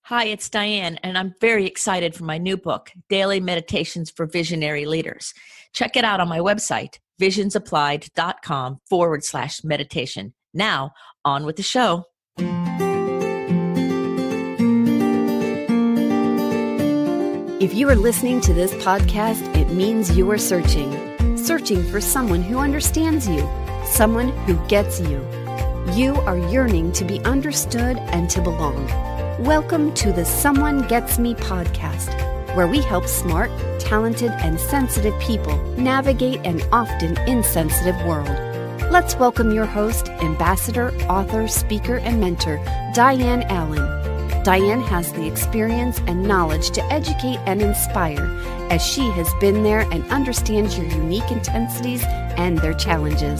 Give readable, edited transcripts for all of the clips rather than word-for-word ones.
Hi, it's Diane, and I'm very excited for my new book, Daily Meditations for Visionary Leaders. Check it out on my website, visionsapplied.com/meditation. Now, on with the show. If you are listening to this podcast, it means you are searching for someone who understands you, someone who gets you. You are yearning to be understood and to belong. Welcome to the Someone Gets Me podcast, where we help smart, talented, and sensitive people navigate an often insensitive world. Let's welcome your host, ambassador, author, speaker, and mentor, Diane Allen. Diane has the experience and knowledge to educate and inspire, as she has been there and understands your unique intensities and their challenges.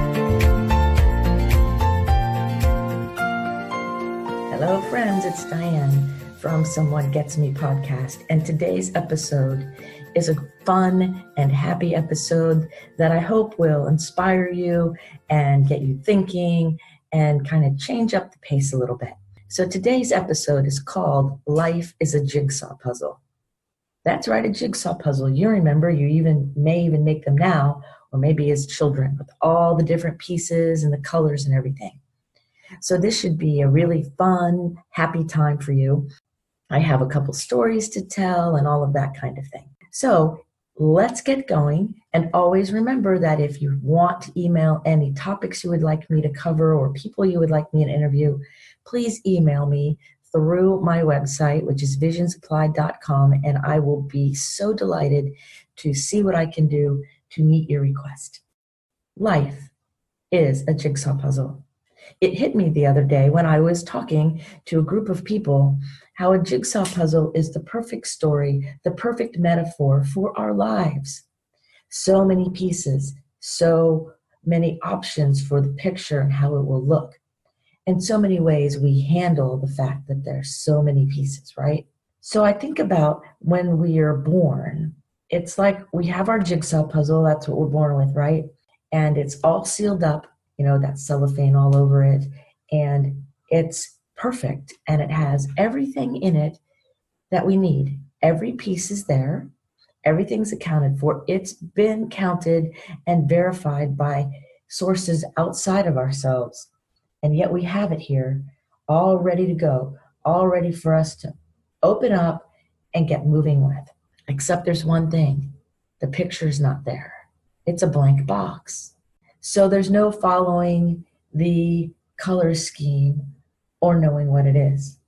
Hello, friends. It's Diane from Someone Gets Me podcast. And today's episode is a fun and happy episode that I hope will inspire you and get you thinking and kind of change up the pace a little bit. So today's episode is called Life is a Jigsaw Puzzle. That's right, a jigsaw puzzle. You remember, you may even make them now, or maybe as children, with all the different pieces and the colors and everything. So this should be a really fun, happy time for you. I have a couple stories to tell and all of that kind of thing. So let's get going. And always remember that if you want to email any topics you would like me to cover or people you would like me to interview, please email me through my website, which is visionsapplied.com, and I will be so delighted to see what I can do to meet your request. Life is a jigsaw puzzle. It hit me the other day when I was talking to a group of people how a jigsaw puzzle is the perfect story, the perfect metaphor for our lives. So many pieces, so many options for the picture and how it will look. In so many ways, we handle the fact that there's so many pieces, right? So I think about when we are born, it's like we have our jigsaw puzzle, that's what we're born with, right? And it's all sealed up. That cellophane all over it, and it's perfect, and it has everything in it that we need. Every piece is there. Everything's accounted for. It's been counted and verified by sources outside of ourselves, and yet we have it here, all ready to go, all ready for us to open up and get moving with. Except there's one thing. The picture's not there. It's a blank box. So there's no following the color scheme or knowing what it is.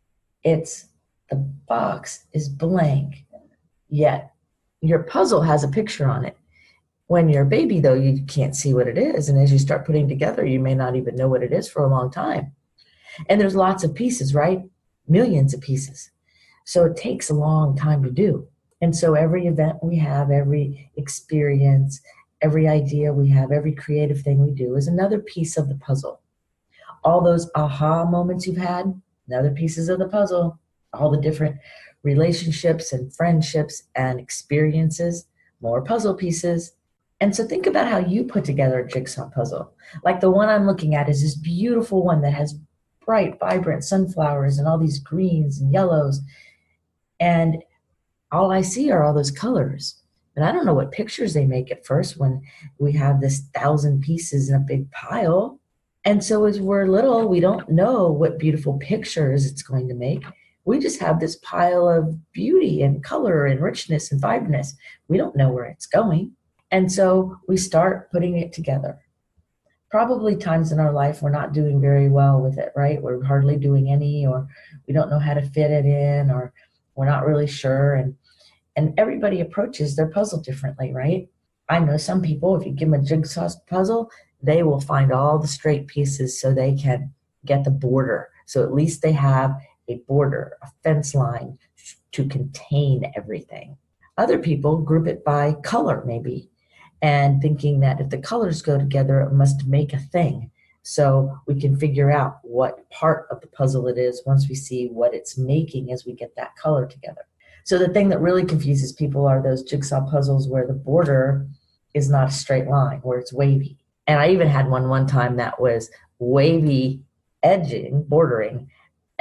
The box is blank, yet your puzzle has a picture on it. When you're a baby, though, you can't see what it is. And as you start putting together, you may not even know what it is for a long time. And there's lots of pieces, right? Millions of pieces. So it takes a long time to do. And so every event we have, every experience, every idea we have, every creative thing we do is another piece of the puzzle. All those aha moments you've had, another pieces of the puzzle. All the different relationships and friendships and experiences, more puzzle pieces. And so think about how you put together a jigsaw puzzle. Like the one I'm looking at is this beautiful one that has bright, vibrant sunflowers and all these greens and yellows. And all I see are all those colors. And I don't know what pictures they make at first when we have this 1,000 pieces in a big pile. And so as we're little, we don't know what beautiful pictures it's going to make. We just have this pile of beauty and color and richness and vibrantness. We don't know where it's going. And so we start putting it together. Probably times in our life we're not doing very well with it, right? We're hardly doing any, or we don't know how to fit it in, or we're not really sure. And everybody approaches their puzzle differently, right? I know some people, if you give them a jigsaw puzzle, they will find all the straight pieces so they can get the border. So at least they have a border, a fence line to contain everything. Other people group it by color, maybe, and thinking that if the colors go together, it must make a thing. So we can figure out what part of the puzzle it is once we see what it's making as we get that color together. So the thing that really confuses people are those jigsaw puzzles where the border is not a straight line, where it's wavy. And I even had one time that was wavy edging, bordering,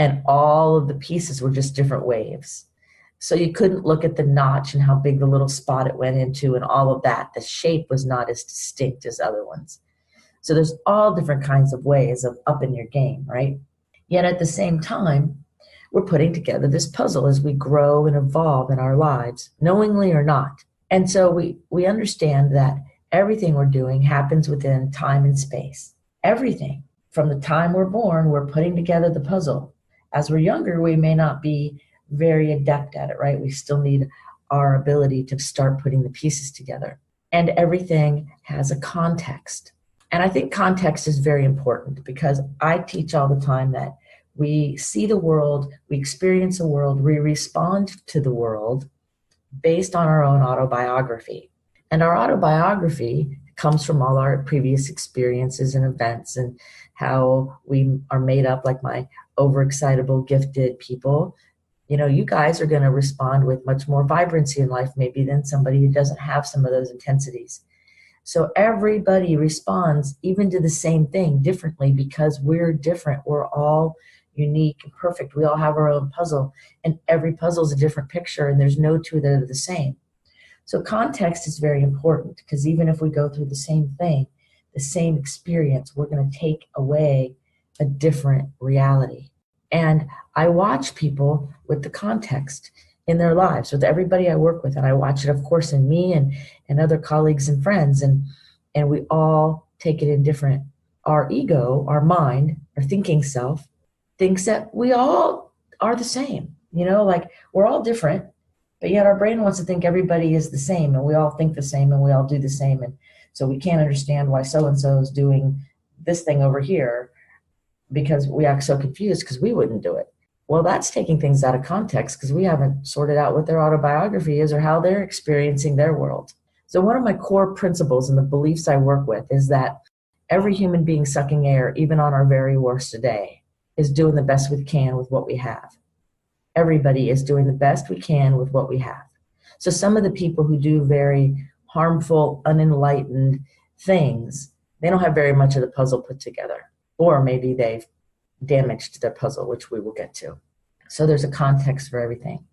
and all of the pieces were just different waves. So you couldn't look at the notch and how big the little spot it went into and all of that. The shape was not as distinct as other ones. So there's all different kinds of ways of upping your game, right? Yet at the same time, we're putting together this puzzle as we grow and evolve in our lives, knowingly or not. And so we understand that everything we're doing happens within time and space. Everything. From the time we're born, we're putting together the puzzle. As we're younger, we may not be very adept at it, right? We still need our ability to start putting the pieces together. And everything has a context. And I think context is very important because I teach all the time that we see the world, we experience the world, we respond to the world based on our own autobiography. And our autobiography comes from all our previous experiences and events and how we are made up, like my overexcitable, gifted people. You know, you guys are going to respond with much more vibrancy in life maybe than somebody who doesn't have some of those intensities. So everybody responds even to the same thing differently because we're different. We're all unique and perfect. We all have our own puzzle, and every puzzle is a different picture, and there's no two that are the same. So context is very important because even if we go through the same thing, the same experience, we're going to take away a different reality. And I watch people with the context in their lives, with everybody I work with. And I watch it, of course, in me and other colleagues and friends. And we all take it in different. Our ego, our mind, our thinking self, thinks that we all are the same. You know, like we're all different, but yet our brain wants to think everybody is the same. And we all think the same and we all do the same. And so we can't understand why so-and-so is doing this thing over here, because we act so confused because we wouldn't do it. Well, that's taking things out of context because we haven't sorted out what their autobiography is or how they're experiencing their world. So one of my core principles and the beliefs I work with is that every human being sucking air, even on our very worst today, is doing the best we can with what we have. Everybody is doing the best we can with what we have. So some of the people who do very harmful, unenlightened things, they don't have very much of the puzzle put together. Or maybe they've damaged their puzzle, which we will get to. So there's a context for everything.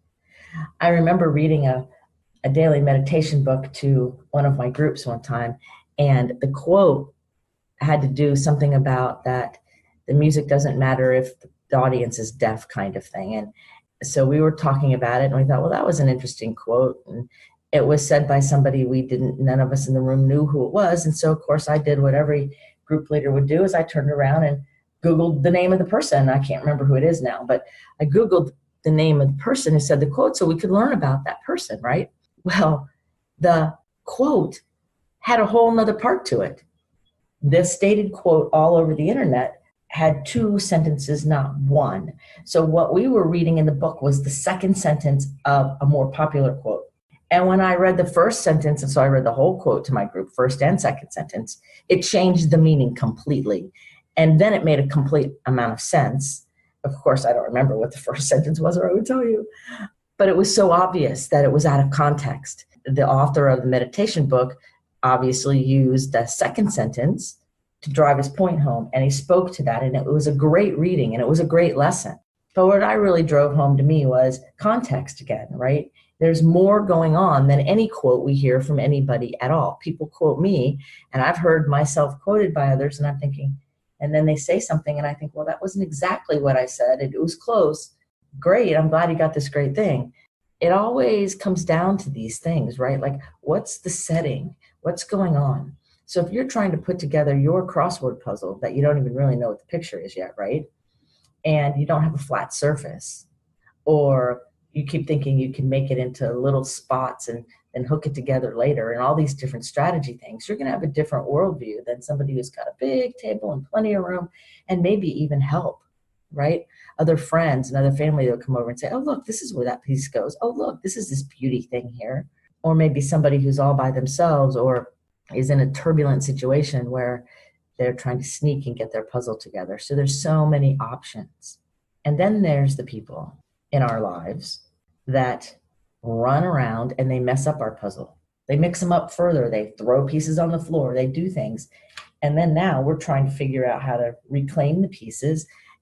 I remember reading a daily meditation book to one of my groups one time, and the quote had to do something about that the music doesn't matter if the audience is deaf kind of thing. And so we were talking about it, and we thought, well, that was an interesting quote. And it was said by somebody none of us in the room knew who it was. And so, of course, I did what every group leader would do is I turned around and Googled the name of the person. I can't remember who it is now, but I Googled the name of the person who said the quote so we could learn about that person, right? Well, the quote had a whole nother part to it. The stated quote all over the internet had two sentences, not one. So what we were reading in the book was the second sentence of a more popular quote. And when I read the first sentence, and so I read the whole quote to my group, first and second sentence, it changed the meaning completely. And then it made a complete amount of sense. Of course, I don't remember what the first sentence was, or I would tell you. But it was so obvious that it was out of context. The author of the meditation book obviously used the second sentence to drive his point home. And he spoke to that. And it was a great reading, and it was a great lesson. But what I really drove home to me was context again, right? There's more going on than any quote we hear from anybody at all. People quote me, and I've heard myself quoted by others, and I'm thinking, and then they say something, and I think, well, that wasn't exactly what I said. It was close. Great. I'm glad you got this great thing. It always comes down to these things, right? Like, what's the setting? What's going on? So if you're trying to put together your crossword puzzle that you don't even really know what the picture is yet, right? And you don't have a flat surface, or you keep thinking you can make it into little spots and then hook it together later and all these different strategy things, you're going to have a different worldview than somebody who's got a big table and plenty of room and maybe even help, right? Other friends and other family that will come over and say, oh, look, this is where that piece goes. Oh, look, this is this beauty thing here. Or maybe somebody who's all by themselves or is in a turbulent situation where they're trying to sneak and get their puzzle together. So there's so many options. And then there's the people in our lives that run around and they mess up our puzzle. They mix them up further. They throw pieces on the floor. They do things. And then now we're trying to figure out how to reclaim the pieces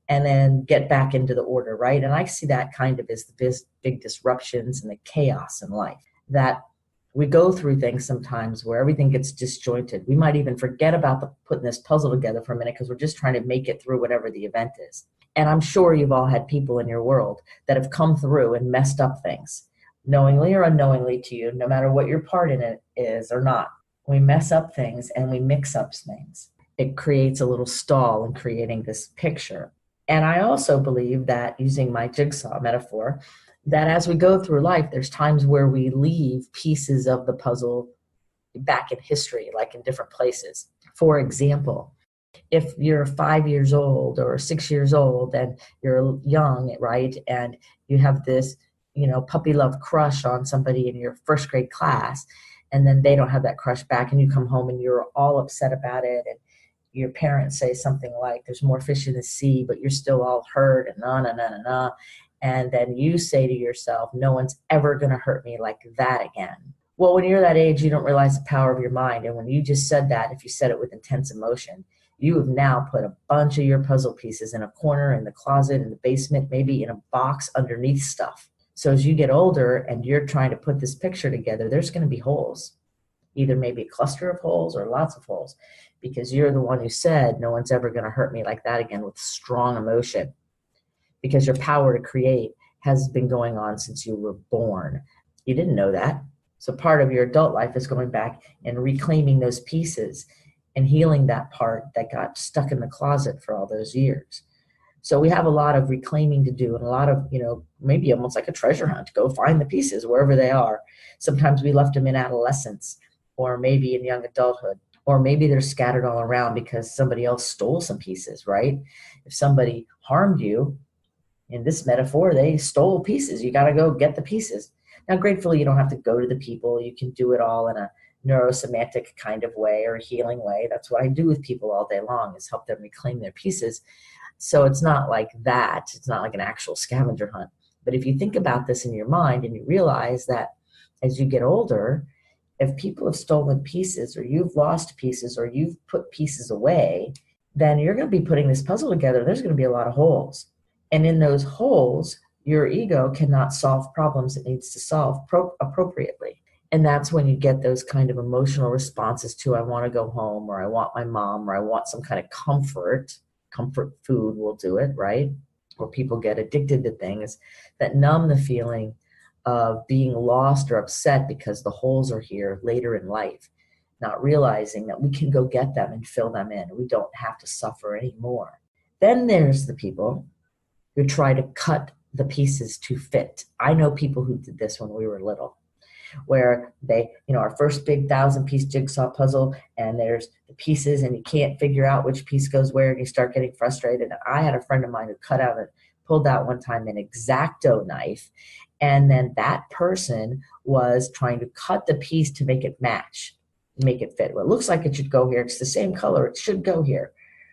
and then get back into the order, right? And I see that kind of as the big disruptions and the chaos in life, that we go through things sometimes where everything gets disjointed. We might even forget about putting this puzzle together for a minute because we're just trying to make it through whatever the event is. And I'm sure you've all had people in your world that have come through and messed up things, knowingly or unknowingly to you, no matter what your part in it is or not. We mess up things and we mix up things. It creates a little stall in creating this picture. And I also believe that, using my jigsaw metaphor, that as we go through life, there's times where we leave pieces of the puzzle back in history, like in different places. For example, if you're 5 years old or 6 years old and you're young, right, and you have this, puppy love crush on somebody in your first grade class, and then they don't have that crush back, and you come home and you're all upset about it, and your parents say something like, there's more fish in the sea, but you're still all hurt, and na. And then you say to yourself, no one's ever going to hurt me like that again. Well, when you're that age, you don't realize the power of your mind. And when you just said that, if you said it with intense emotion, you have now put a bunch of your puzzle pieces in a corner, in the closet, in the basement, maybe in a box underneath stuff. So as you get older and you're trying to put this picture together, there's going to be holes, either maybe a cluster of holes or lots of holes, because you're the one who said, no one's ever going to hurt me like that again, with strong emotion. Because your power to create has been going on since you were born. You didn't know that. So part of your adult life is going back and reclaiming those pieces and healing that part that got stuck in the closet for all those years. So we have a lot of reclaiming to do, and a lot of, maybe almost like a treasure hunt. Go find the pieces wherever they are. Sometimes we left them in adolescence, or maybe in young adulthood, or maybe they're scattered all around because somebody else stole some pieces, right? If somebody harmed you, in this metaphor, they stole pieces. You got to go get the pieces. Now, gratefully, you don't have to go to the people. You can do it all in a neurosemantic kind of way or a healing way. That's what I do with people all day long, is help them reclaim their pieces. So it's not like that. It's not like an actual scavenger hunt. But if you think about this in your mind and you realize that as you get older, if people have stolen pieces, or you've lost pieces, or you've put pieces away, then you're going to be putting this puzzle together. There's going to be a lot of holes. And in those holes, your ego cannot solve problems it needs to solve appropriately. And that's when you get those kind of emotional responses to, I want to go home, or I want my mom, or I want some kind of comfort. Comfort food will do it, right? Or people get addicted to things that numb the feeling of being lost or upset because the holes are here later in life, not realizing that we can go get them and fill them in. We don't have to suffer anymore. Then there's the people who try to cut the pieces to fit. I know people who did this when we were little, where they, our first big 1,000-piece jigsaw puzzle, and there's the pieces and you can't figure out which piece goes where, and you start getting frustrated. I had a friend of mine who pulled out one time an X-Acto knife, and then that person was trying to cut the piece to make it match, make it fit. Well, it looks like it should go here. It's the same color. It should go here.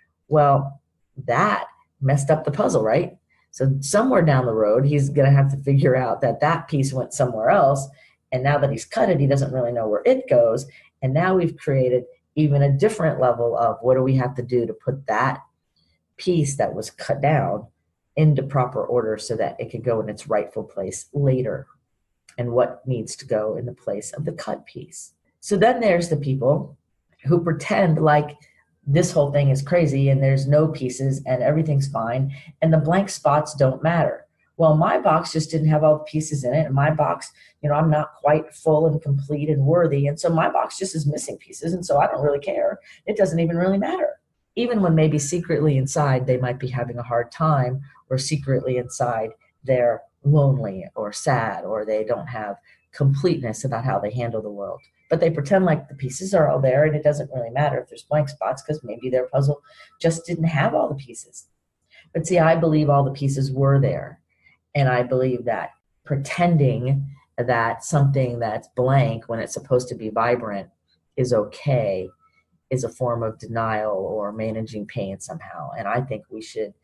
Well, that messed up the puzzle, right? So somewhere down the road, he's going to have to figure out that piece went somewhere else. And now that he's cut it, he doesn't really know where it goes. And now we've created even a different level of what do we have to do to put that piece that was cut down into proper order so that it could go in its rightful place later, and what needs to go in the place of the cut piece. So then there's the people who pretend like this whole thing is crazy and there's no pieces and everything's fine and the blank spots don't matter. Well, my box just didn't have all the pieces in it, and my box, I'm not quite full and complete and worthy, and so my box just is missing pieces, and so I don't really care. It doesn't even really matter. Even when maybe secretly inside they might be having a hard time, or secretly inside they're lonely or sad, or they don't have completeness about how they handle the world. But they pretend like the pieces are all there, and it doesn't really matter if there's blank spots, because maybe their puzzle just didn't have all the pieces. But see, I believe all the pieces were there. And I believe that pretending that something that's blank when it's supposed to be vibrant is okay is a form of denial or managing pain somehow. And I think we should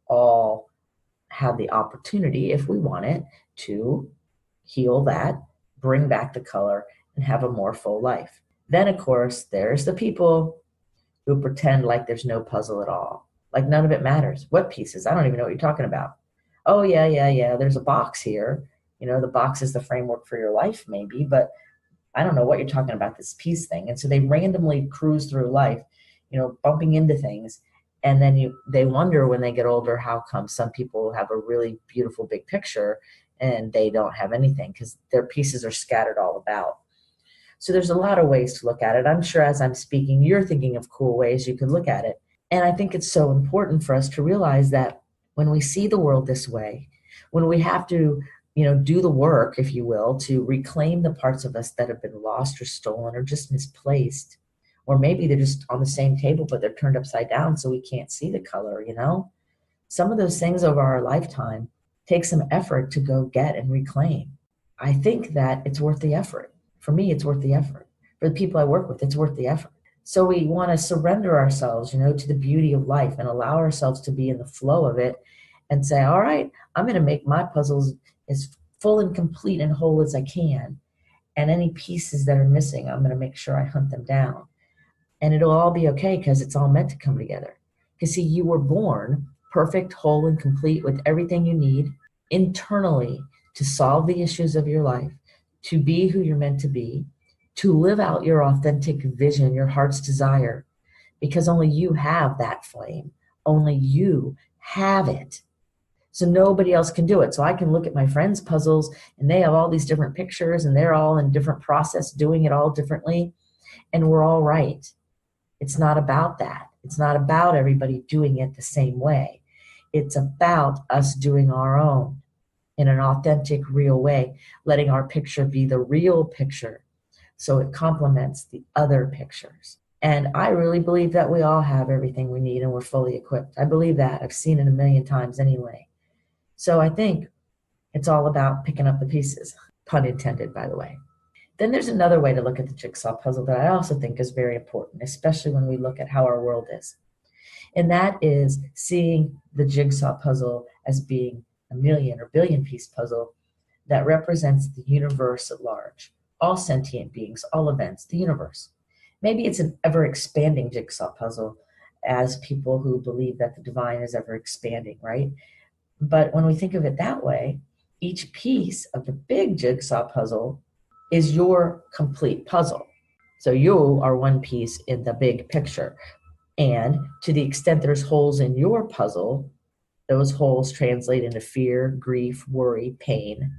all have the opportunity, if we want it, to heal that, bring back the color, and have a more full life. Then, of course, there's the people who pretend like there's no puzzle at all. Like none of it matters. What pieces? I don't even know what you're talking about. Oh, yeah. There's a box here. The box is the framework for your life, maybe, but I don't know what you're talking about, this piece thing. And so they randomly cruise through life, bumping into things. And then they wonder when they get older, how come some people have a really beautiful big picture and they don't have anything, because their pieces are scattered all about. So there's a lot of ways to look at it. I'm sure as I'm speaking, you're thinking of cool ways you could look at it. And I think it's so important for us to realize that when we see the world this way, when we have to, do the work, if you will, to reclaim the parts of us that have been lost or stolen or just misplaced, or maybe they're just on the same table, but they're turned upside down so we can't see the color, Some of those things over our lifetime take some effort to go get and reclaim. I think that it's worth the effort. For me, it's worth the effort. For the people I work with, it's worth the effort. So we want to surrender ourselves, to the beauty of life and allow ourselves to be in the flow of it and say, all right, I'm going to make my puzzles as full and complete and whole as I can. And any pieces that are missing, I'm going to make sure I hunt them down. And it'll all be okay because it's all meant to come together. Because see, you were born perfect, whole, and complete with everything you need internally to solve the issues of your life, to be who you're meant to be, to live out your authentic vision, your heart's desire, because only you have that flame. Only you have it. So nobody else can do it. So I can look at my friends' puzzles and they have all these different pictures and they're all in different process, doing it all differently. And we're all right. It's not about that. It's not about everybody doing it the same way. It's about us doing our own in an authentic, real way, letting our picture be the real picture so it complements the other pictures. And I really believe that we all have everything we need and we're fully equipped. I believe that. I've seen it a million times anyway. So I think it's all about picking up the pieces, pun intended, by the way. Then there's another way to look at the jigsaw puzzle that I also think is very important, especially when we look at how our world is. And that is seeing the jigsaw puzzle as being a million or billion piece puzzle that represents the universe at large, all sentient beings, all events, the universe. Maybe it's an ever-expanding jigsaw puzzle as people who believe that the divine is ever expanding, right? But when we think of it that way, each piece of the big jigsaw puzzle is your complete puzzle. So you are one piece in the big picture. And to the extent there's holes in your puzzle, those holes translate into fear, grief, worry, pain,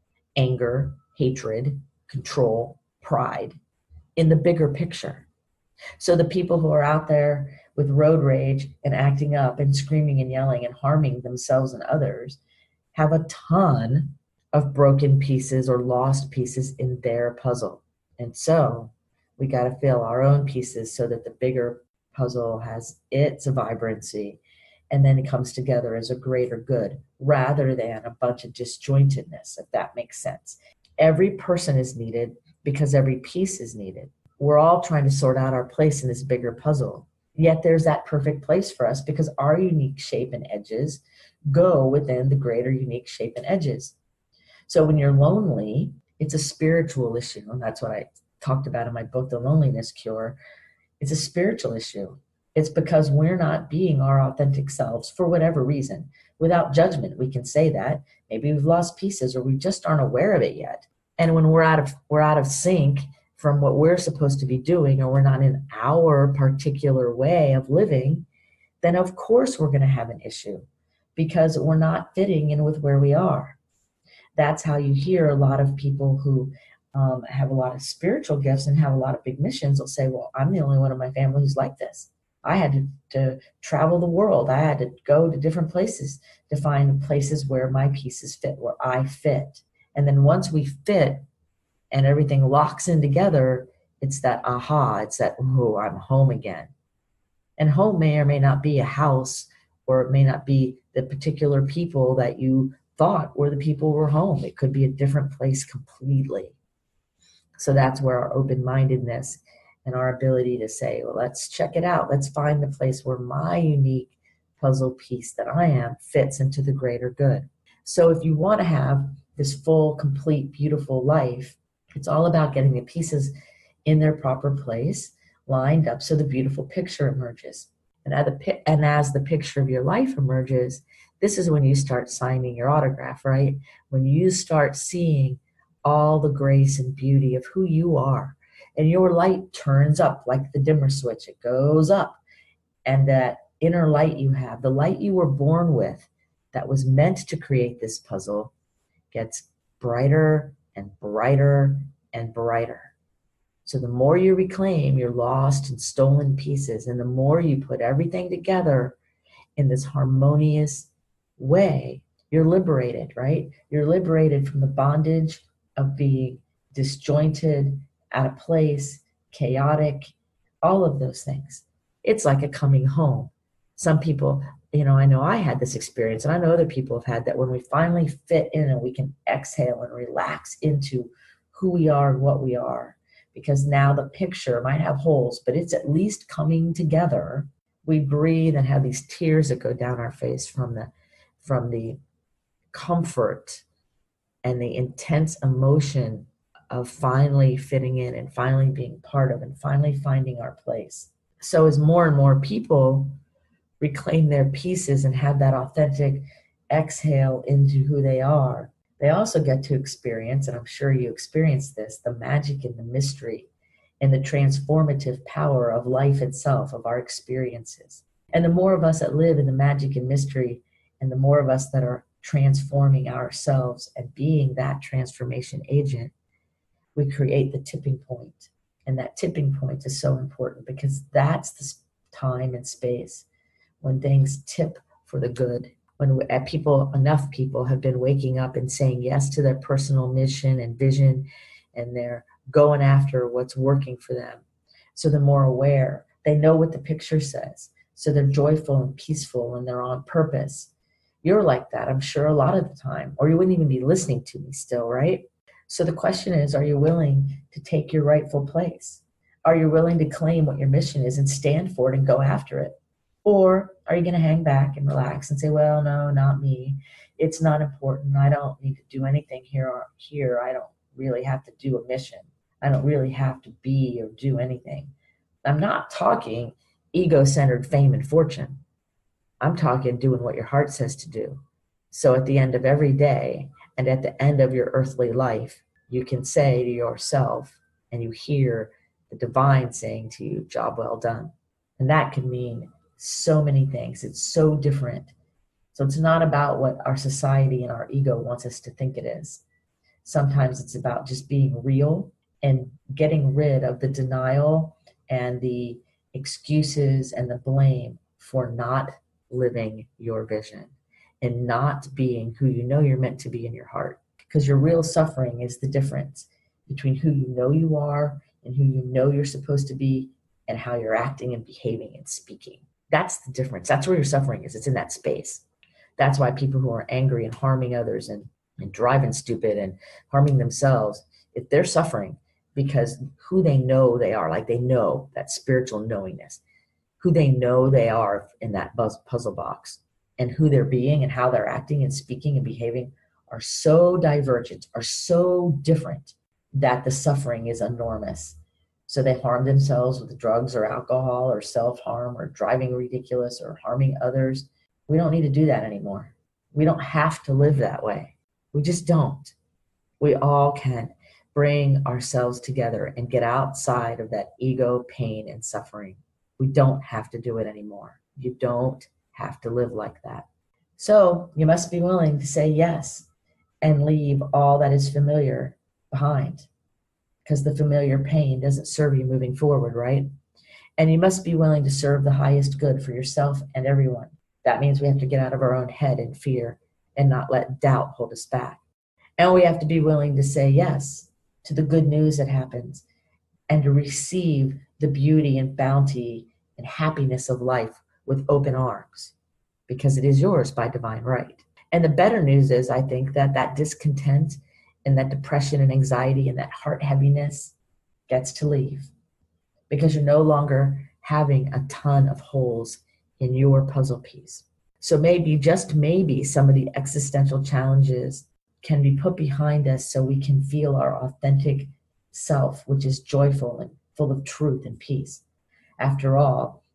anger, hatred, control, pride in the bigger picture. So the people who are out there with road rage and acting up and screaming and yelling and harming themselves and others have a ton of broken pieces or lost pieces in their puzzle. And so we got to fill our own pieces so that the bigger puzzle has its vibrancy and then it comes together as a greater good rather than a bunch of disjointedness, if that makes sense. Every person is needed because every piece is needed. We're all trying to sort out our place in this bigger puzzle. Yet there's that perfect place for us because our unique shape and edges go within the greater unique shape and edges. So when you're lonely, it's a spiritual issue. And that's what I talked about in my book, The Loneliness Cure. It's a spiritual issue. It's because we're not being our authentic selves for whatever reason. Without judgment, we can say that. Maybe we've lost pieces or we just aren't aware of it yet. And when we're out of sync from what we're supposed to be doing, or we're not in our particular way of living, then of course we're going to have an issue because we're not fitting in with where we are. That's how you hear a lot of people who have a lot of spiritual gifts and have a lot of big missions will say, well, I'm the only one in my family who's like this. I had to travel the world. I had to go to different places to find places where my pieces fit, where I fit. And then once we fit and everything locks in together, it's that aha, it's that, oh, I'm home again. And home may or may not be a house, or it may not be the particular people that you thought were the people who were home. It could be a different place completely. So that's where our open-mindedness and our ability to say, well, let's check it out. Let's find the place where my unique puzzle piece that I am fits into the greater good. So if you want to have this full, complete, beautiful life, it's all about getting the pieces in their proper place, lined up so the beautiful picture emerges. And as the picture of your life emerges, this is when you start signing your autograph, right? When you start seeing all the grace and beauty of who you are, and your light turns up like the dimmer switch. It goes up, and that inner light you have, the light you were born with that was meant to create this puzzle, gets brighter and brighter and brighter. So the more you reclaim your lost and stolen pieces, and the more you put everything together in this harmonious way, you're liberated, right? You're liberated from the bondage of being disjointed, out of place, chaotic, all of those things. It's like a coming home. Some people, I know I had this experience, and I know other people have had that, when we finally fit in and we can exhale and relax into who we are and what we are, because now the picture might have holes, but it's at least coming together. We breathe and have these tears that go down our face from the comfort and the intense emotion of finally fitting in and finally being part of and finally finding our place. So as more and more people reclaim their pieces and have that authentic exhale into who they are, they also get to experience, and I'm sure you experience this, the magic and the mystery and the transformative power of life itself, of our experiences. And the more of us that live in the magic and mystery, and the more of us that are transforming ourselves and being that transformation agent, we create the tipping point. And that tipping point is so important, because that's the time and space when things tip for the good. When enough people have been waking up and saying yes to their personal mission and vision, and they're going after what's working for them. So they're more aware. They know what the picture says. So they're joyful and peaceful, and they're on purpose. You're like that, I'm sure, a lot of the time, or you wouldn't even be listening to me still, right? So the question is, are you willing to take your rightful place? Are you willing to claim what your mission is and stand for it and go after it? Or are you going to hang back and relax and say, well, no, not me. It's not important. I don't need to do anything here or here. I don't really have to do a mission. I don't really have to be or do anything. I'm not talking ego-centered fame and fortune. I'm talking doing what your heart says to do. So at the end of every day and at the end of your earthly life, you can say to yourself, and you hear the divine saying to you, job well done. And that can mean so many things. It's so different. So it's not about what our society and our ego wants us to think it is. Sometimes it's about just being real and getting rid of the denial and the excuses and the blame for not living your vision and not being who you know you're meant to be in your heart. Because your real suffering is the difference between who you know you are and who you know you're supposed to be and how you're acting and behaving and speaking. That's the difference. That's where your suffering is. It's in that space. That's why people who are angry and harming others and driving stupid and harming themselves, if they're suffering because who they know they are, like they know that spiritual knowingness, who they know they are in that puzzle box, and who they're being and how they're acting and speaking and behaving are so divergent, are so different, that the suffering is enormous. So they harm themselves with drugs or alcohol or self-harm or driving ridiculous or harming others. We don't need to do that anymore. We don't have to live that way. We just don't. We all can bring ourselves together and get outside of that ego, pain, and suffering. We don't have to do it anymore. You don't have to live like that. So you must be willing to say yes and leave all that is familiar behind, because the familiar pain doesn't serve you moving forward, right? And you must be willing to serve the highest good for yourself and everyone. That means we have to get out of our own head and fear and not let doubt hold us back. And we have to be willing to say yes to the good news that happens and to receive the beauty and bounty and happiness of life with open arms, because it is yours by divine right. And the better news is, I think, that discontent and that depression and anxiety and that heart heaviness gets to leave, because you're no longer having a ton of holes in your puzzle piece. So maybe, just maybe, some of the existential challenges can be put behind us so we can feel our authentic self, which is joyful and full of truth and peace. After all,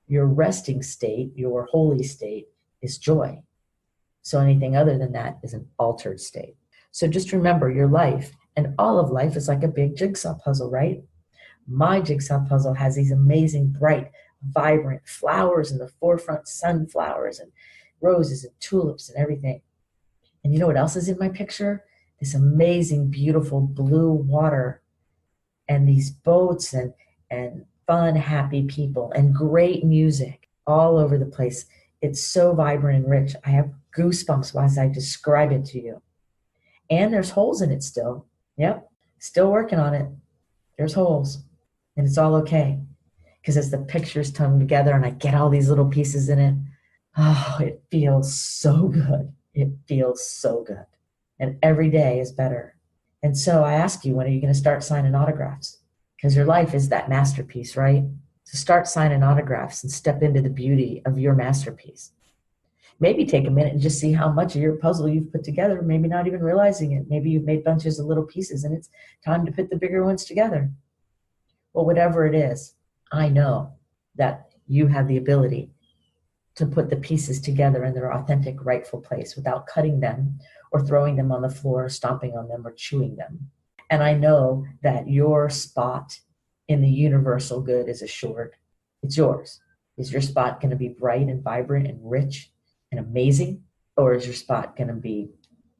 Your resting state, your holy state, is joy. So anything other than that is an altered state. So just remember, your life and all of life is like a big jigsaw puzzle, right? My jigsaw puzzle has these amazing, bright, vibrant flowers in the forefront, sunflowers and roses and tulips and everything. And you know what else is in my picture? This amazing, beautiful blue water and these boats and fun, happy people and great music all over the place. It's so vibrant and rich. I have goosebumps as I describe it to you. And there's holes in it still. Yep, still working on it. There's holes. And it's all okay. Because as the pictures come together and I get all these little pieces in it, oh, it feels so good. It feels so good. And every day is better. And so I ask you, when are you going to start signing autographs? Because your life is that masterpiece, right? So start signing autographs and step into the beauty of your masterpiece. Maybe take a minute and just see how much of your puzzle you've put together, maybe not even realizing it. Maybe you've made bunches of little pieces and it's time to put the bigger ones together. Well, whatever it is, I know that you have the ability to put the pieces together in their authentic, rightful place without cutting them or throwing them on the floor, stomping on them or chewing them. And I know that your spot in the universal good is assured. It's yours. Is your spot going to be bright and vibrant and rich and amazing? Or is your spot going to be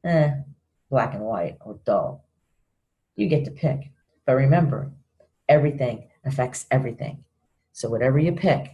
black and white or dull? You get to pick. But remember, everything affects everything. So whatever you pick,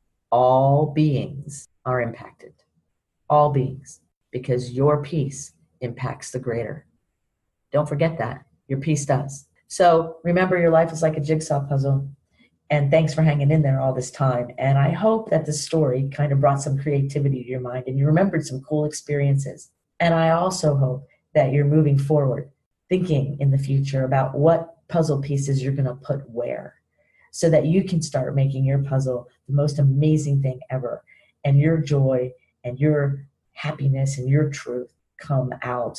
all beings are impacted. All beings. Because your piece impacts the greater. Don't forget that. Your piece does. So remember, your life is like a jigsaw puzzle. And thanks for hanging in there all this time. And I hope that this story kind of brought some creativity to your mind and you remembered some cool experiences. And I also hope that you're moving forward, thinking in the future about what puzzle pieces you're going to put where, so that you can start making your puzzle the most amazing thing ever. And your joy and your happiness and your truth come out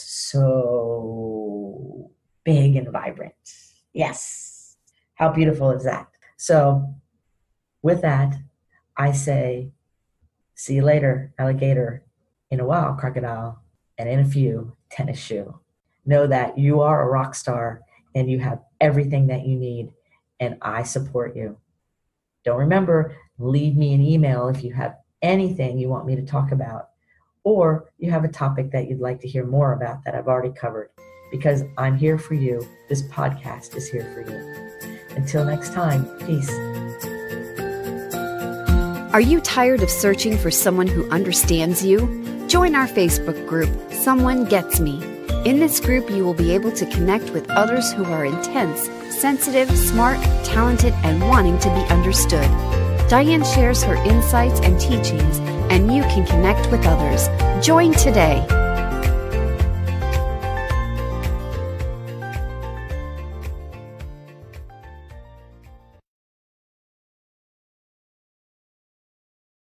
so big and vibrant. Yes. How beautiful is that? So with that, I say, see you later, alligator, in a while, crocodile, and in a few, tennis shoe. Know that you are a rock star and you have everything that you need, and I support you. Don't remember, leave me an email if you have anything you want me to talk about, or you have a topic that you'd like to hear more about that I've already covered, because I'm here for you. This podcast is here for you. Until next time, peace. Are you tired of searching for someone who understands you? Join our Facebook group, Someone Gets Me. In this group, you will be able to connect with others who are intense, sensitive, smart, talented, and wanting to be understood. Diane shares her insights and teachings, and you can connect with others. Join today.